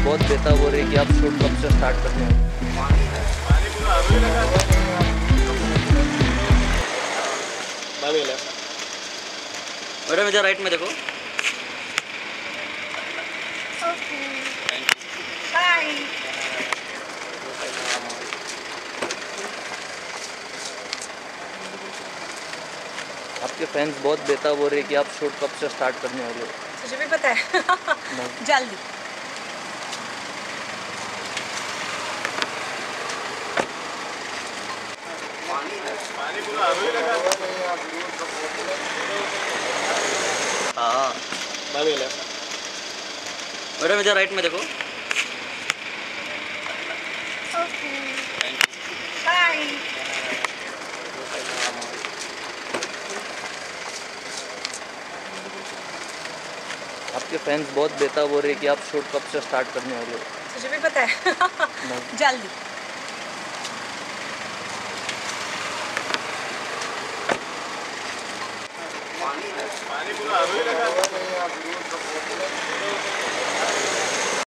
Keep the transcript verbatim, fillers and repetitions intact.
बहुत बेताब हो रही है कि आप शूट कब से स्टार्ट करने हो। मैडम इधर राइट में देखो। बाय। आपके फैंस बहुत बेताब हो रही है कि आप शूट कब से स्टार्ट करने वाले हो। तुझे भी पता है। जल्दी। हाँ मैडम इधर राइट में देखो। बाय। आपके फैंस बहुत बेताब हो रही है कि आप शूट कब से स्टार्ट करने वाले हो। तुझे भी पता है। जल्दी। पानी पूरा